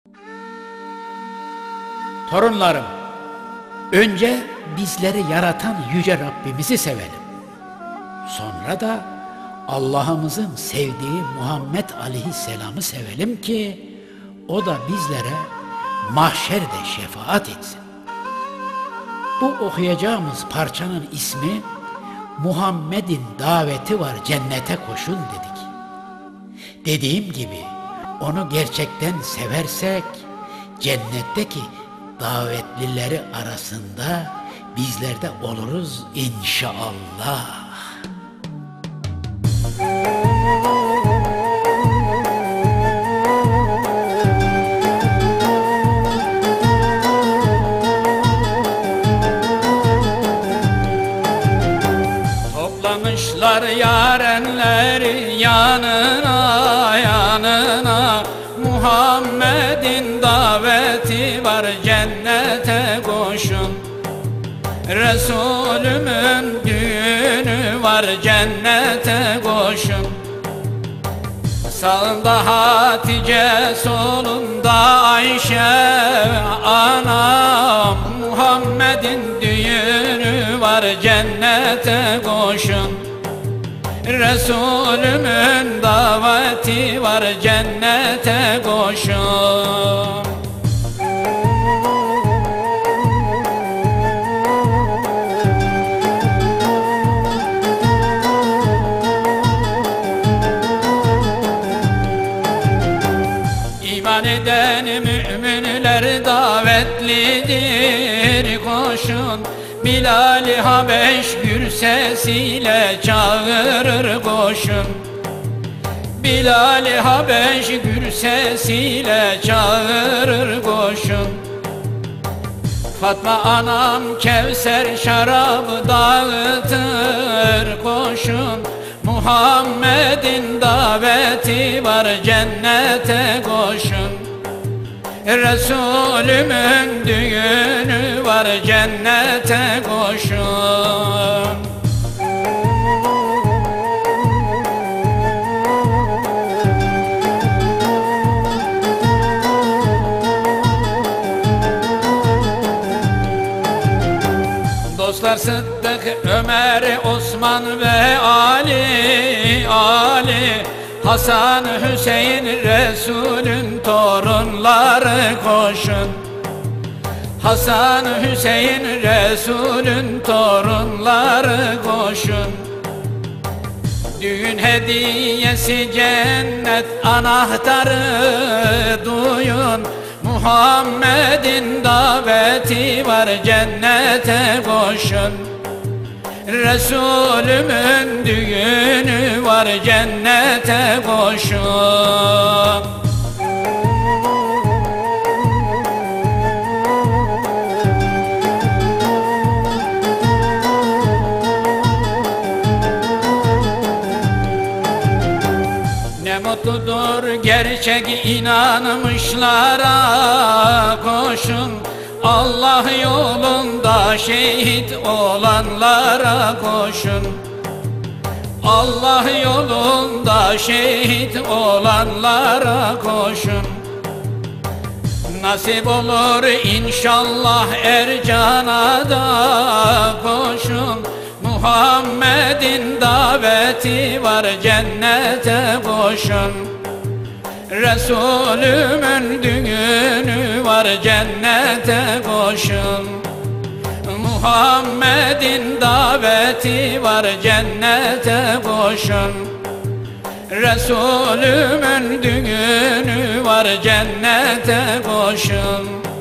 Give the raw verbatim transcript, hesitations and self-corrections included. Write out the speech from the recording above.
Torunlarım, önce bizleri yaratan Yüce Rabbimizi sevelim. Sonra da Allah'ımızın sevdiği Muhammed Aleyhisselam'ı sevelim ki o da bizlere mahşerde şefaat etsin. Bu okuyacağımız parçanın ismi Muhammed'in daveti var cennete koşun dedik. Dediğim gibi onu gerçekten seversek cennetteki davetlileri arasında bizler de oluruz inşallah. Toplamışlar yarenleri yanına yanına, Muhammed'in daveti var cennete koşun. Resulümün düğünü var cennete koşun. Sağında Hatice, solunda Ayşe anam, Muhammed'in düğünü var cennete koşun. Resulümün daveti var cennete koşun. İman eden müminler davetlidir koşun. Bilal-i Habeş gür sesiyle çağırır koşun. Bilal-i Habeş gür sesiyle çağırır koşun. Fatma anam Kevser şarabı dağıtır koşun. Muhammed'in daveti var cennete koşun. Resulümün düğünü var cennete koşun. Dostlar Sıddık, Ömer, Osman ve Ali, Ali, Hasan, Hüseyin, Resulün torunları koşun. Hasan, Hüseyin, Resulün torunları koşun. Düğün hediyesi cennet anahtarı duyun. Muhammed'in daveti var cennete koşun. Resulümün düğünü var cennete koşun. Ne mutludur gerçek inanmışlara koşun. Allah yolunda şehit olanlara koşun. Allah yolunda şehit olanlara koşun. Nasip olur inşallah Ercan'a da koşun. Muhammed'in daveti var cennete koşun. Resulümün düğünü var cennete koşun. Muhammed'in daveti var cennete koşun. Resulümün düğünü var cennete koşun.